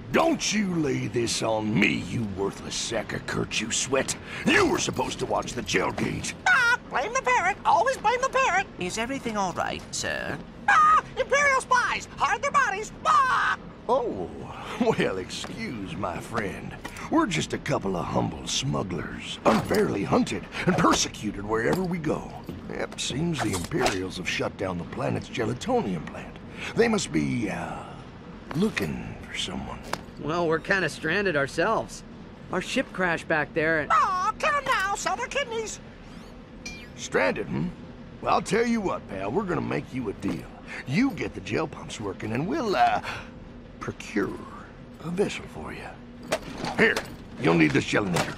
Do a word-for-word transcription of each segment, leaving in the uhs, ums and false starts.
Don't you lay this on me, you worthless sack of Kurt, you sweat. You were supposed to watch the jailgate. Ah, blame the parrot. Always blame the parrot. Is everything all right, sir? Ah, Imperial spies. Hide their bodies. Ah! Oh, well, excuse my friend. We're just a couple of humble smugglers, unfairly hunted and persecuted wherever we go. Yep, seems the Imperials have shut down the planet's gelatonium plant. They must be, uh, looking for someone. Well, we're kind of stranded ourselves. Our ship crashed back there and... Ah, kill them now. Sell their kidneys. Stranded, hmm? Well, I'll tell you what, pal. We're gonna make you a deal. You get the gel pumps working and we'll, uh, procure a vessel for you. Here, you'll need this gelinator.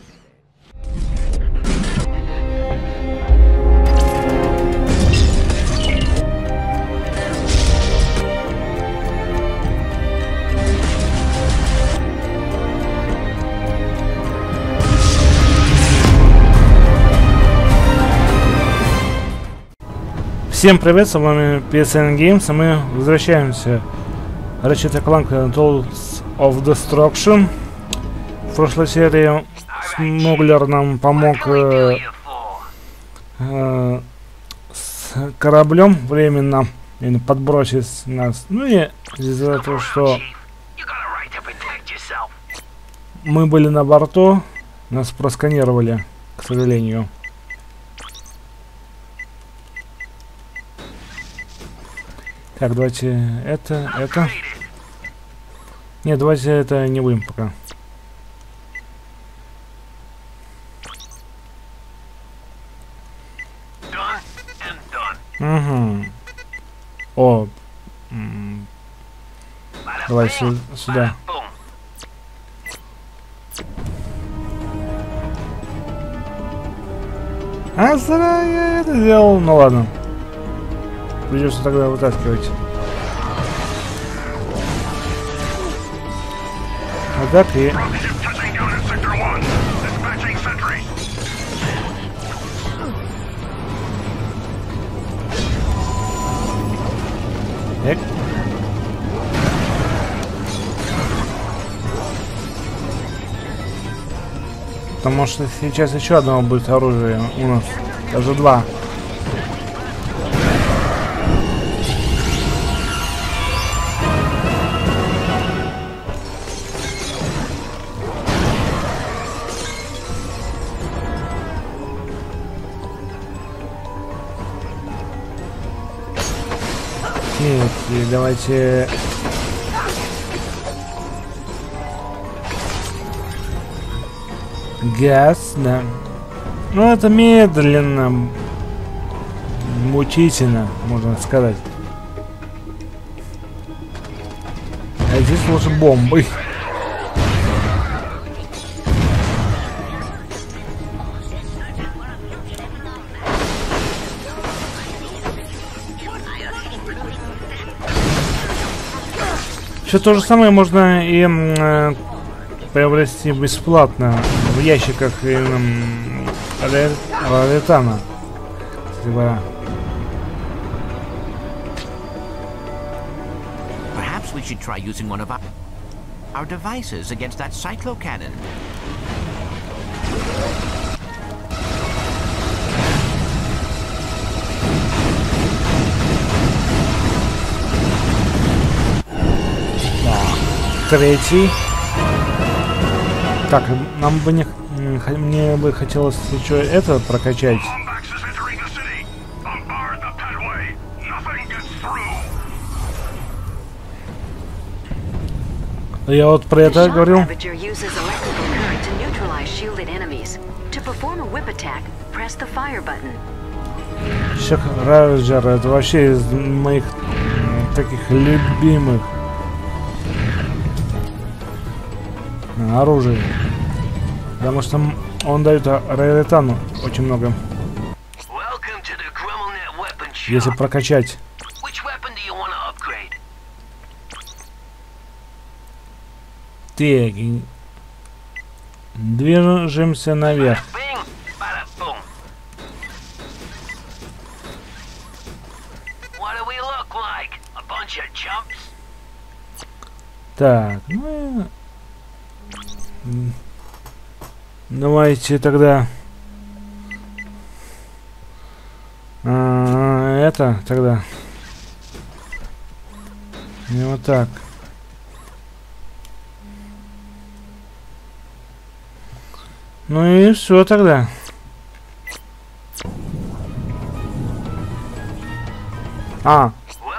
Всем привет, с вами пи эс эн Games, и мы возвращаемся в Ratchet энд Clank Tools of Destruction. В прошлой серии смуглер нам помог э, э, с кораблем временно подбросить нас. Ну и из-за того, что мы были на борту, нас просканировали, к сожалению. Так, давайте это, это. Нет, давайте это не будем пока. Угу. О. Давай сю сюда. А, зря я это сделал. Ну ладно. Придется тогда вытаскивать. Вот так и... Эк. Потому что сейчас еще одно будет оружие у нас. Даже два. Нет, и давайте... Газ, да. Ну, это медленно, мучительно, можно сказать. А здесь лучше бомбы. Все то же самое можно и э, приобрести бесплатно в ящиках Раритана. Perhaps we should try using one of our, our devices against that cyclocannon. Третий. Так, нам бы не, мне бы хотелось еще это прокачать. Я вот про это говорил. Шок Равиджер, это вообще из моих таких любимых оружие, потому что он дает Раритану очень много, если прокачать. Так, движемся наверх. Так, ну Давайте тогда... А, это тогда... И вот так. Ну и все тогда. А.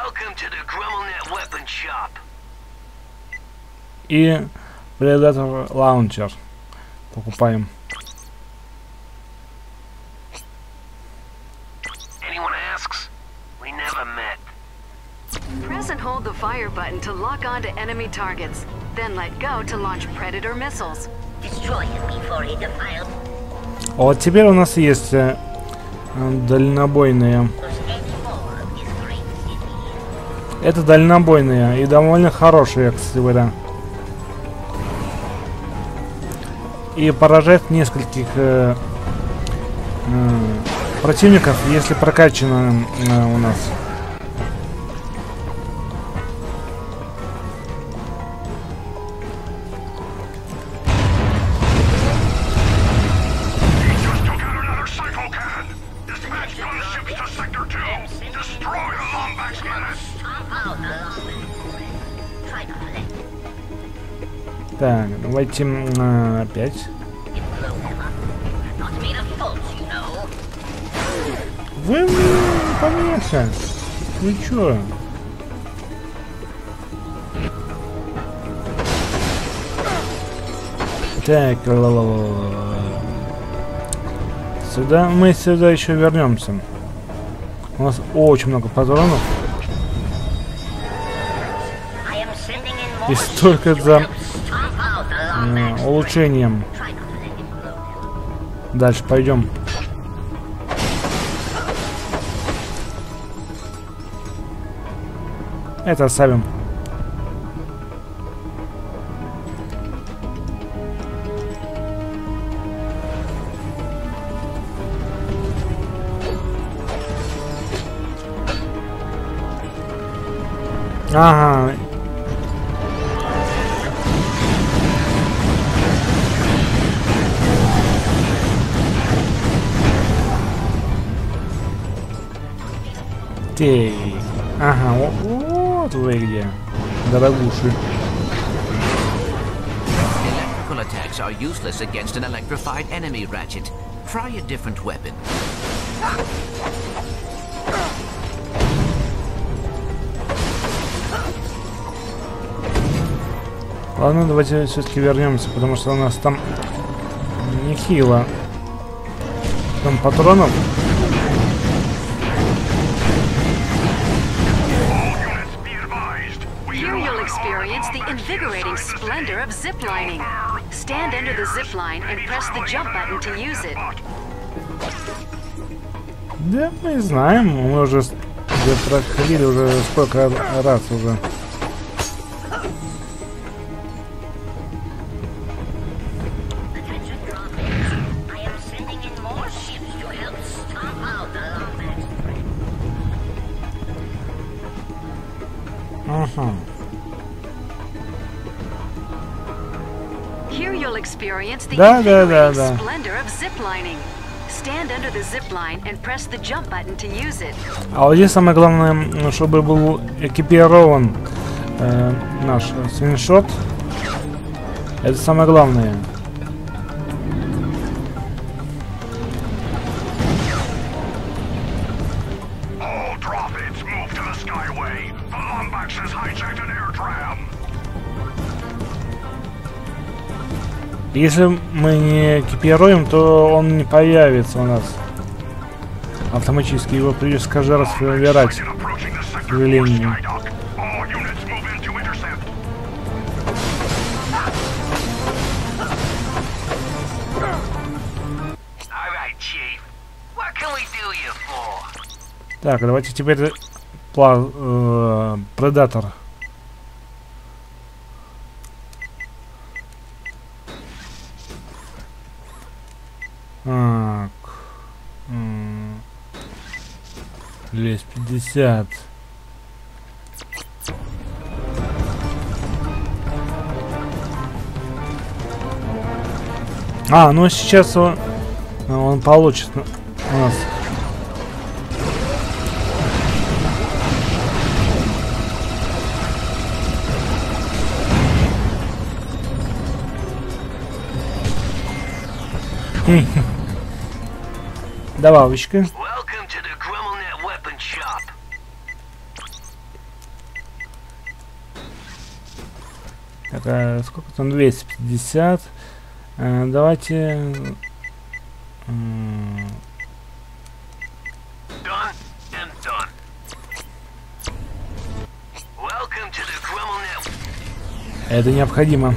И Predator Launcher покупаем. Press and hold the fire button to lock onto enemy targets. Then let go to launch Predator missiles. Destroy him before he defiles. А вот теперь у нас есть э, дальнобойные. Это дальнобойные и довольно хорошие, кстати говоря. И поражает нескольких э, э, противников, если прокачано э, у нас. Так, давайте э, опять. Вы помеха. Вы чё? Так, ла-ла-ла-ла. Сюда мы сюда еще вернемся. У нас очень много патронов. И столько за э, улучшением. Дальше пойдем. Это оставим. Ага. Тей. Ага, вот, вот вы где, дорогуши. Electrical attacks are useless against an electrified enemy, Ratchet. Try a different weapon. Ладно, давайте все-таки вернемся, потому что у нас там нехило. Там патронов. Here you'll experience the invigorating splendor of ziplining. Stand under the zipline and press the jump button to use it. Да, мы знаем, мы уже проходили уже сколько раз уже. Ага. Here you'll experience the Да, да, да, invigorating да. splendor of ziplining. Stand under the zipline and press the jump button to use it. А вот здесь самое главное, чтобы был экипирован э, наш свиншот. Это самое главное. Если мы не экипируем, то он не появится у нас автоматически. Его придется каждый раз выбирать, к сожалению. Так, давайте теперь пла э, Predator. Так. двести пятьдесят. А, ну сейчас он, он получит у нас. Добавочка. Так, а сколько там? двести пятьдесят. А, давайте... Это необходимо.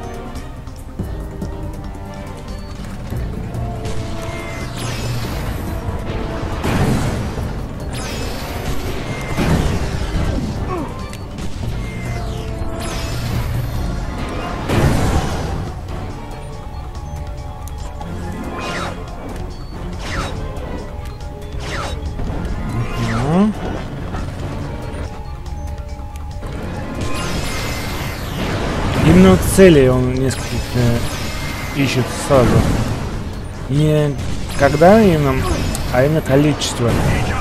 Именно цели он несколько ищет сразу. Не когда именно, а именно количество.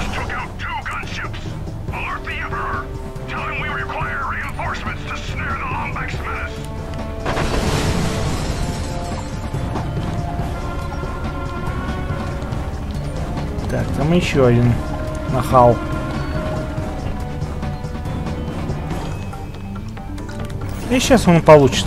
Так, там еще один нахал. И сейчас он получит.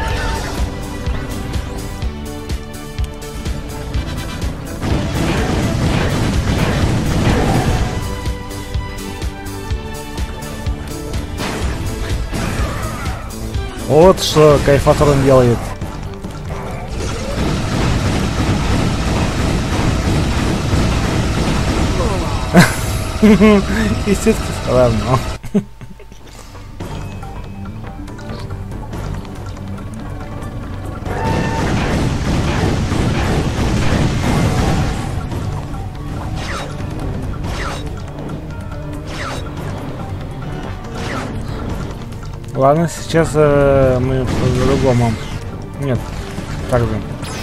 Вот что кайфатор он делает. Естественно, ладно. Ладно, сейчас э, мы по-другому. Нет, так же.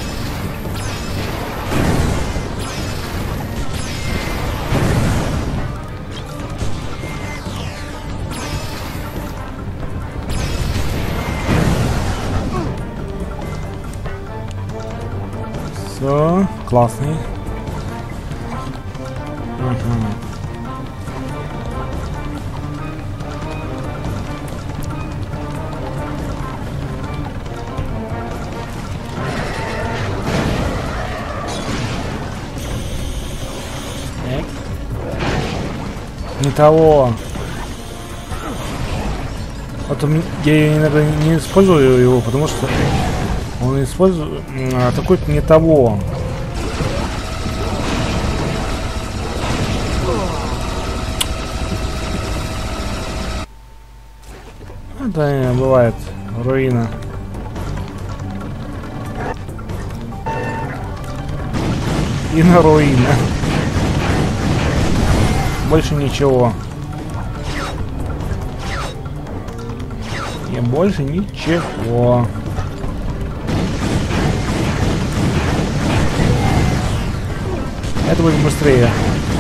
Все, классный. Угу. Не того. Вот я иногда не использую его, потому что он использует атакует не того. Это бывает руина. И на руина. Больше ничего. И больше ничего. Это будет быстрее.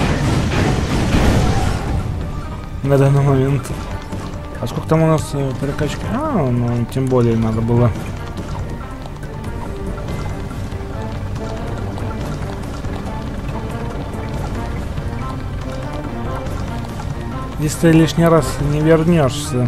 На данный момент. А сколько там у нас э, прокачки? А, ну тем более надо было. Здесь ты лишний раз не вернешься.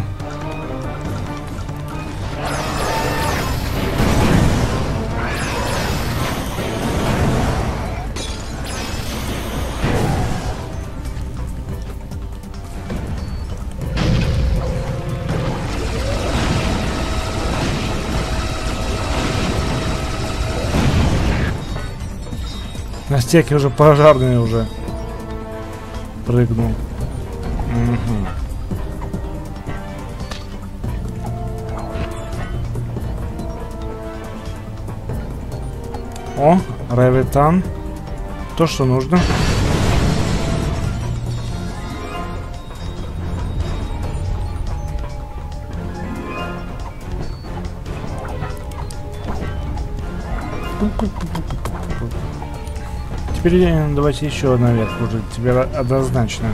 На стеке уже пожарный уже прыгнул. Угу. О, Ревитан. То, что нужно. Теперь давайте еще наверх уже, тебе однозначно.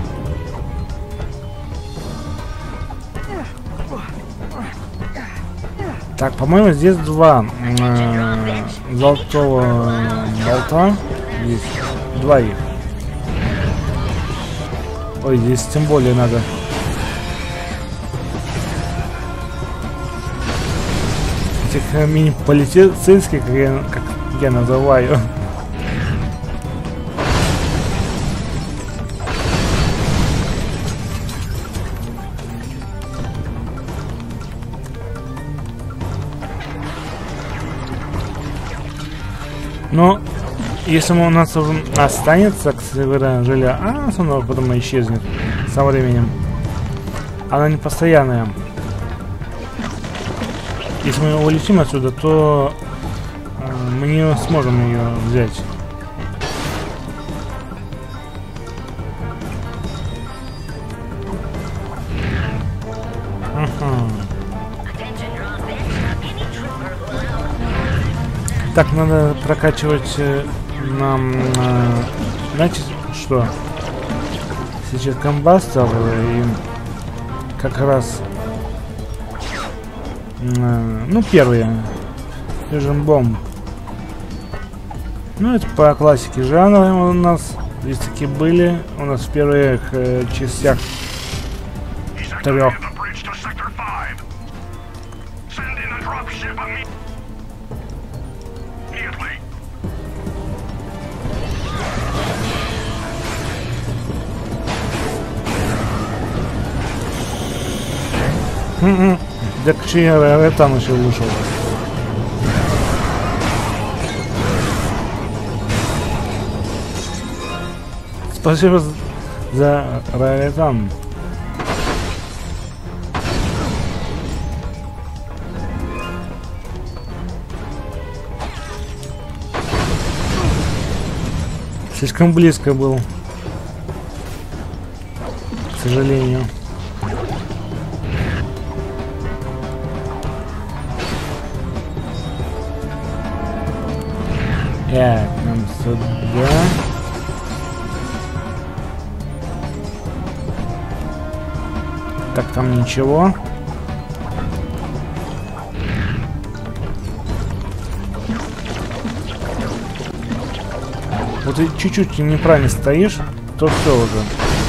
Так, по-моему, здесь два э, золотого болта. Есть два их. Ой, здесь тем более надо. Этих э, мини-полицейских, как я, как я называю. Но если у нас останется, к сожалению, а снова потом исчезнет со временем. Она не постоянная. Если мы улетим отсюда, то э, мы не сможем ее взять. Ага. Так, надо прокачивать э, нам, э, знаете что? Сейчас комбастер и как раз, э, ну, первые, Fusion Bomb. Ну, это по классике жанра у нас, здесь такие были, у нас в первых э, частях трех. Mm-mm. Так чья там еще вышел. Спасибо за Раритан. Слишком близко был, к сожалению. Так, нам сюда. Так, там ничего. Вот ты чуть-чуть неправильно стоишь, то все уже.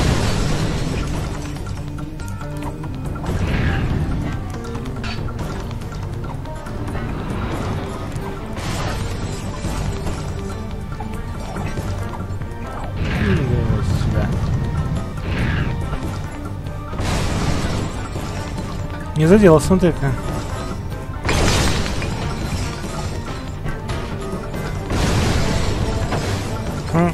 Не задела, смотри-ка. Хм.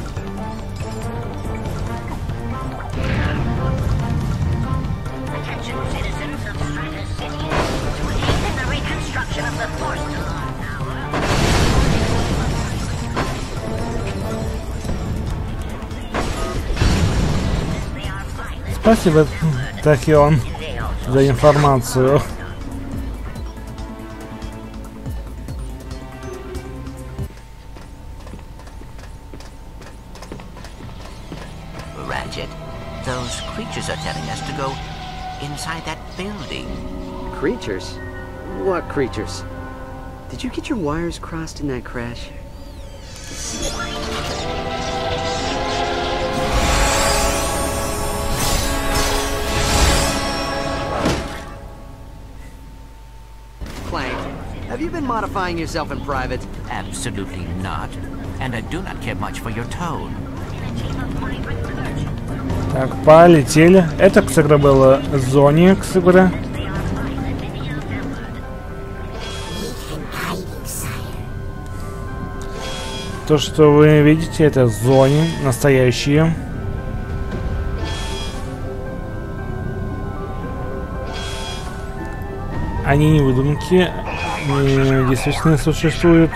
Спасибо, Тахион, за информацию. Ratchet, those creatures are telling us to go inside that building. Creatures? What creatures? Did you get your wires crossed in that crash? Have you been modifying yourself in private? Absolutely not. And I do not care much for your tone. Так, полетели. Это, кстати, было Зони, кстати. То, что вы видите, это Зони настоящие. Они не выдумки, они действительно существуют.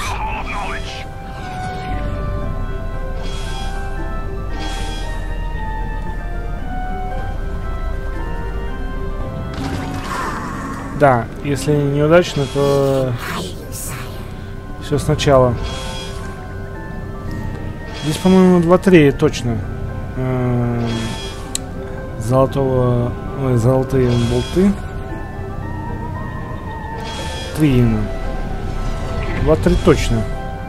Да, если неудачно, то все сначала. Здесь, по-моему, два-три точно. Эм, Золотого... Ой, золотые болты. Три именно. два-три точно.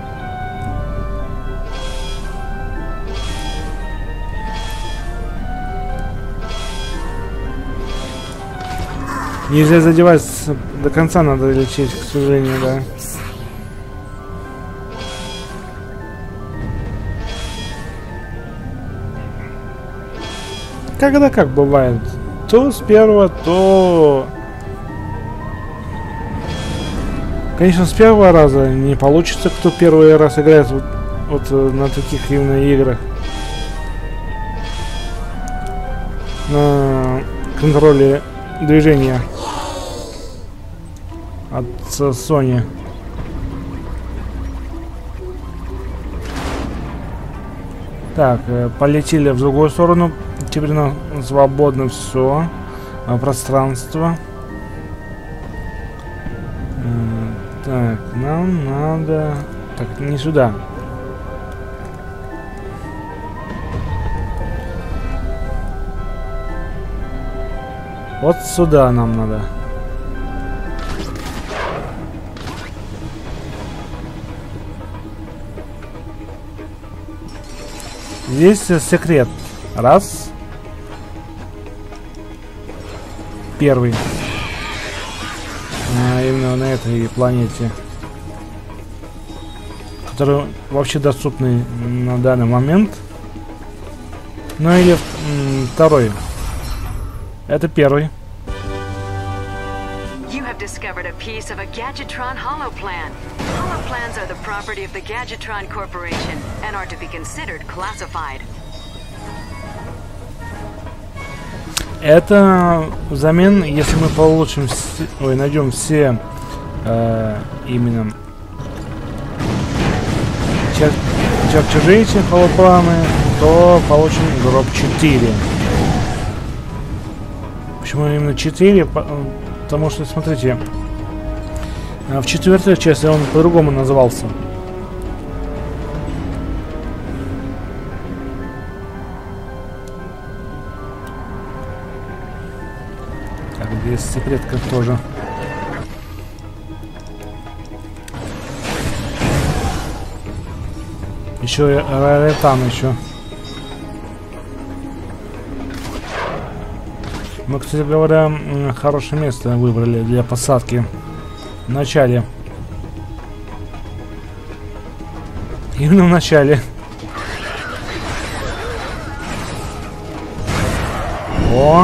Нельзя задевать до конца, надо лечить, к сожалению, да. Когда как бывает. То с первого, то... Конечно, с первого раза не получится, кто первый раз играет вот, вот на таких именно играх. На контроле движения от Sony. Так, полетели в другую сторону. Теперь нам свободно все пространство. Так, нам надо... Так, не сюда. Вот сюда нам надо. Здесь секрет. Раз. Первый. А, именно на этой планете. Который вообще доступный на данный момент. Ну или второй. Это первый. You have discovered a piece of a Gadgetron holoplan. Holoplans are the property of the Gadgetron Corporation and are to be considered classified. Это взамен, если мы получим, все, ой, найдем все э, именно чер чертежи эти холопланы, то получим гроб четыре. Почему именно четыре? Потому что, смотрите, в четвертой части он по-другому назывался. Так, здесь секретка тоже. Еще и раритан еще. Мы, кстати говоря, хорошее место выбрали для посадки. В начале. Именно в начале. О!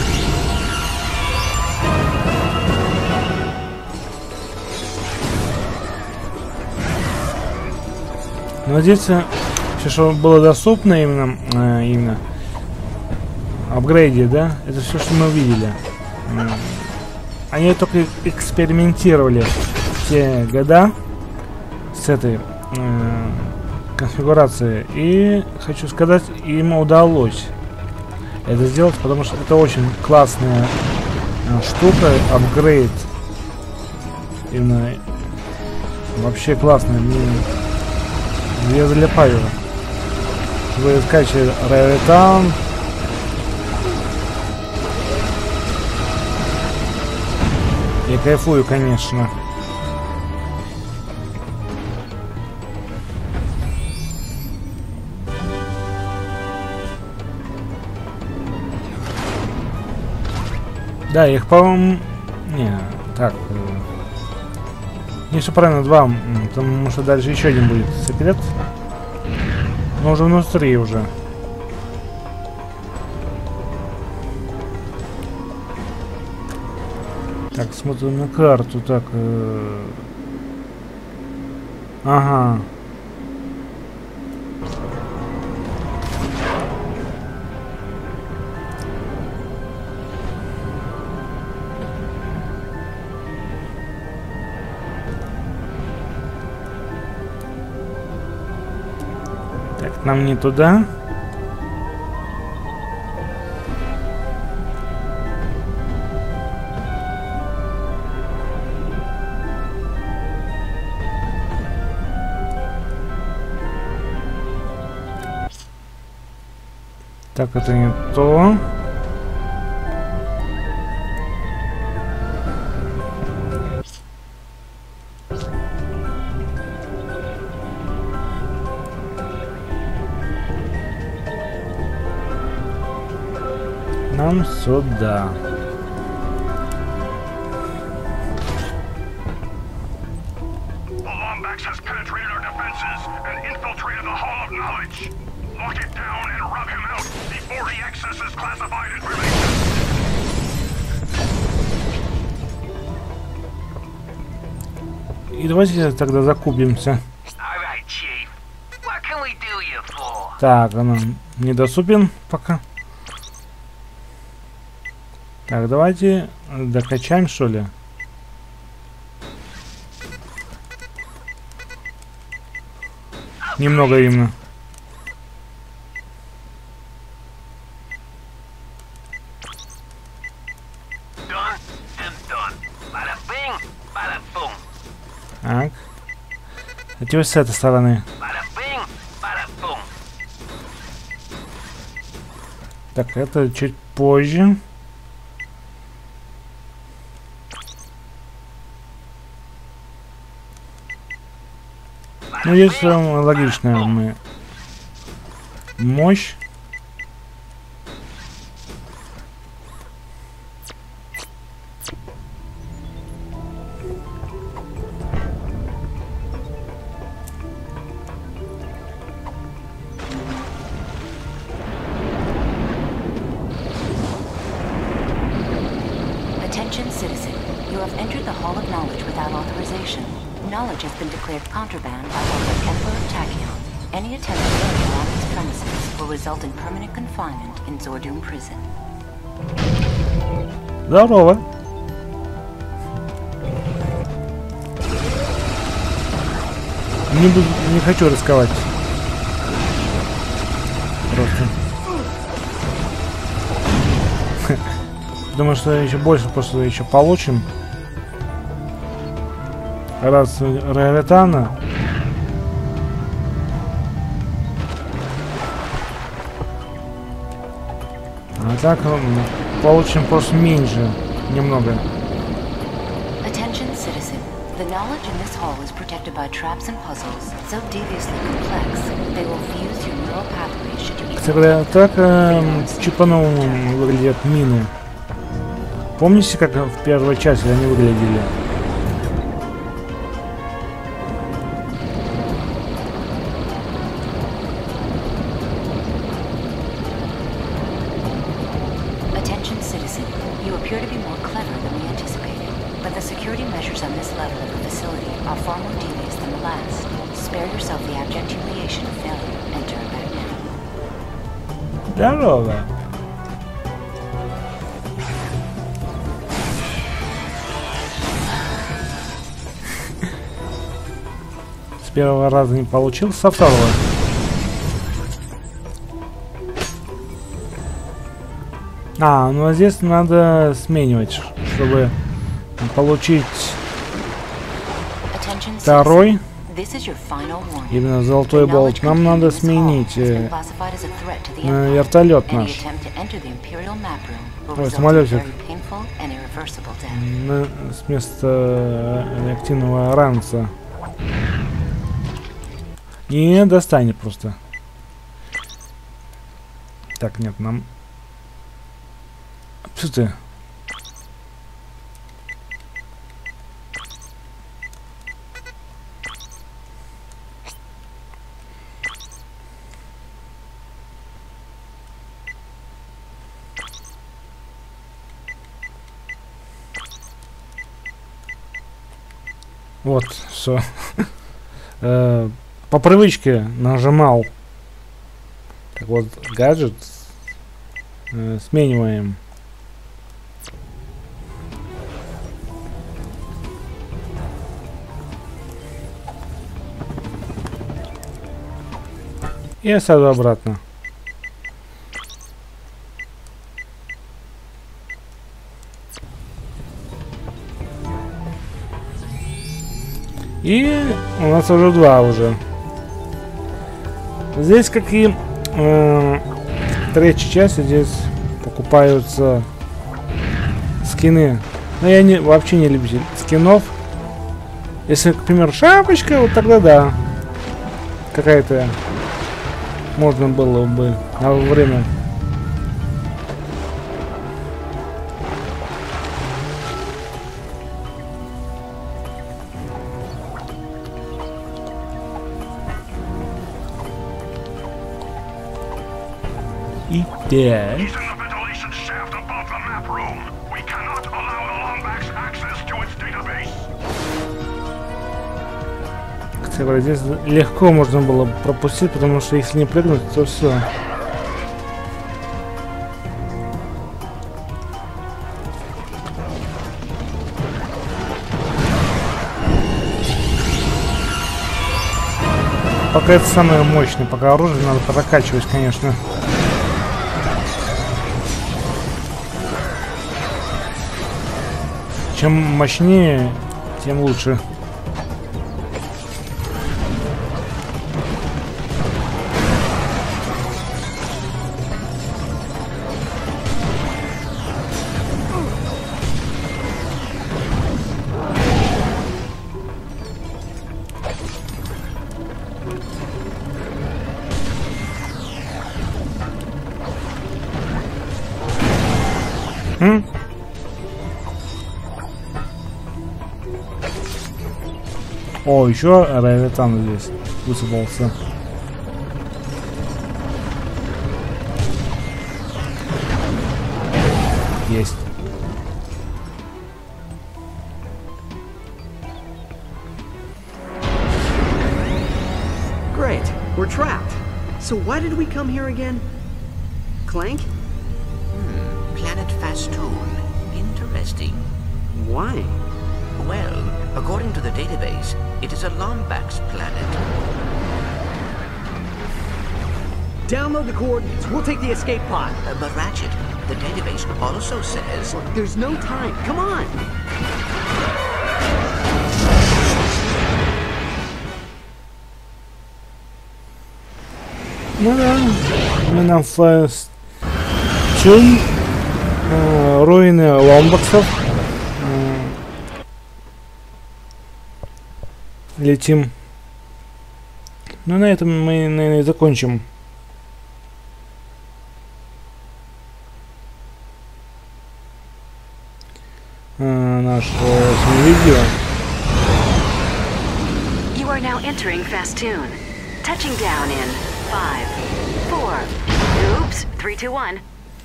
Но здесь все, что было доступно именно, э, именно апгрейде, да, это все, что мы увидели. Они только экспериментировали те года с этой э, конфигурацией. И хочу сказать, им удалось это сделать, потому что это очень классная э, штука, апгрейд. Именно вообще классная. Мне, я залипаю. Вы скачиваете Raritan. Я кайфую, конечно. Да, их, по-моему... Не, так... Не, все правильно, два. Потому что дальше еще один будет секрет. Но уже внутри уже. Так, смотрим на карту. Так. Э... Ага. Так, нам не туда. Так, это не то. Нам сюда. И давайте тогда закупимся. Так, она недоступен пока. Так, давайте докачаем, что ли. Немного именно. Так. А теперь с этой стороны. Так, это чуть позже. Ну, здесь логично. Мы... Мощь. Attention, citizen. You have entered the Hall of Knowledge without authorization. Knowledge has been declared contraband by the Emperor Tachyon. Any attempt to enter on these premises will result in permanent confinement in Zordum Prison. Здорово. Не буду, не хочу рисковать. Просто. Думаю, что еще больше просто еще получим. Раз Раритана. А так получим просто меньше. Немного. Attention, citizen. The knowledge in this hall is protected by traps and puzzles, so deviously complex they will fuse your neural pathways should you Кстати, так э, чуть по-новому выглядят мины. Помните, как в первой части они выглядели? Attention, citizen. You appear to be more clever than we anticipated, but the security measures on this level of the facility are far more devious than the last. Spare yourself the abject humiliation of failure and turn back now. Здорово. С первого раза не получился, со второго. А, ну а здесь надо сменивать, чтобы получить второй, именно золотой болт. Нам надо сменить э, э, вертолет наш. Ой, самолетик. На, с места реактивного ранца. Не достанет просто. Так, нет, нам... Что ты? Вот, все. По привычке нажимал. Так вот, гаджет э, смениваем. И я сяду обратно. И у нас уже два уже. Здесь как и э, третьей части здесь покупаются скины. Но я не, вообще не любитель скинов. Если, к примеру, шапочка, вот тогда да. Какая-то можно было бы на время. И так. Кстати, здесь легко можно было пропустить, потому что если не прыгнуть, то все. Пока это самое мощное, пока оружие надо прокачивать, конечно. Чем мощнее, тем лучше. М? О, еще Райветан здесь высыпался. Есть. Great, we're trapped. So why did we come here again? Clank? Hmm, Planet Fastoon. Interesting. Why? Well, according to the database, it is a Lombax planet. Download the coordinates. We'll take the escape pod. Uh, but Ratchet, the database also says... Look, there's no time. Come on. Ну да, мы на Fastoon, э, руины ломбаксов. Э, летим. Ну на этом мы, наверное, и закончим. Э, наше видео. You are now entering Fastoon. Touching down in five, four, oops, three, two, one.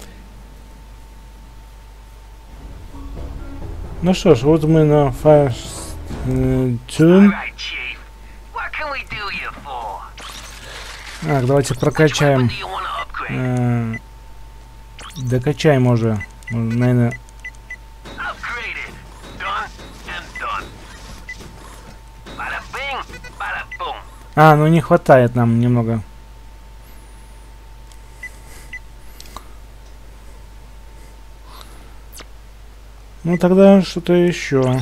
Ну что ж, вот мы на Fastoon. Так, давайте прокачаем. Э, докачаем уже. Наверное. А, ну не хватает нам немного. Ну тогда что-то еще.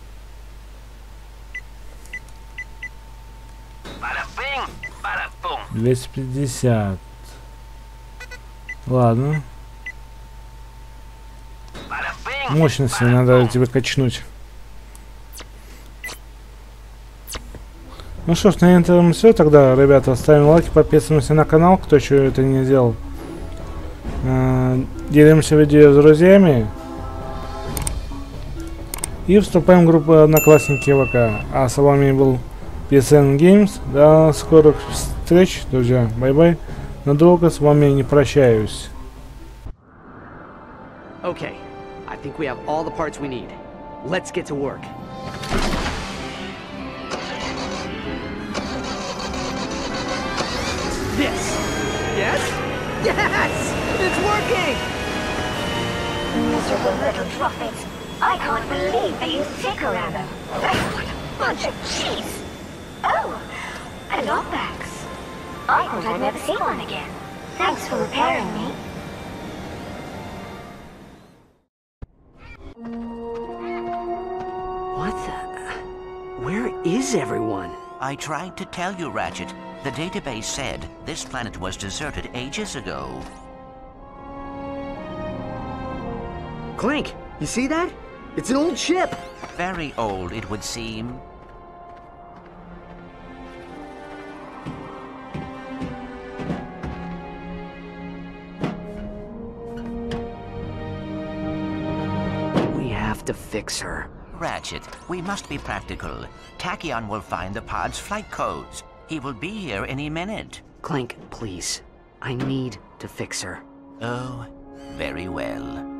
двести пятьдесят. Ладно. Мощности надо тебе качнуть. Ну что ж, на этом все тогда, ребята. Ставим лайки, подписываемся на канал, кто еще это не делал. Делимся видео с друзьями. И вступаем в группу Одноклассники ВК. А с вами был пи эс эн Games. До скорых встреч, друзья. Бай-бай. Надолго с вами не прощаюсь. Okay, I think we have all the parts we need. Let's get to work. This. Yes? Yes! It's working! Miserable little truffles. I can't believe they used Ticker-Rammer. What a bunch of cheese. Oh, a Lombax. I thought I'd never see one again. Thanks for repairing me. What the... Where is everyone? I tried to tell you, Ratchet. The database said this planet was deserted ages ago. Clank, you see that? It's an old ship. Very old, it would seem. We have to fix her. Ratchet, we must be practical. Tachyon will find the pod's flight codes. He will be here any minute. Clank, please. I need to fix her. Oh, very well.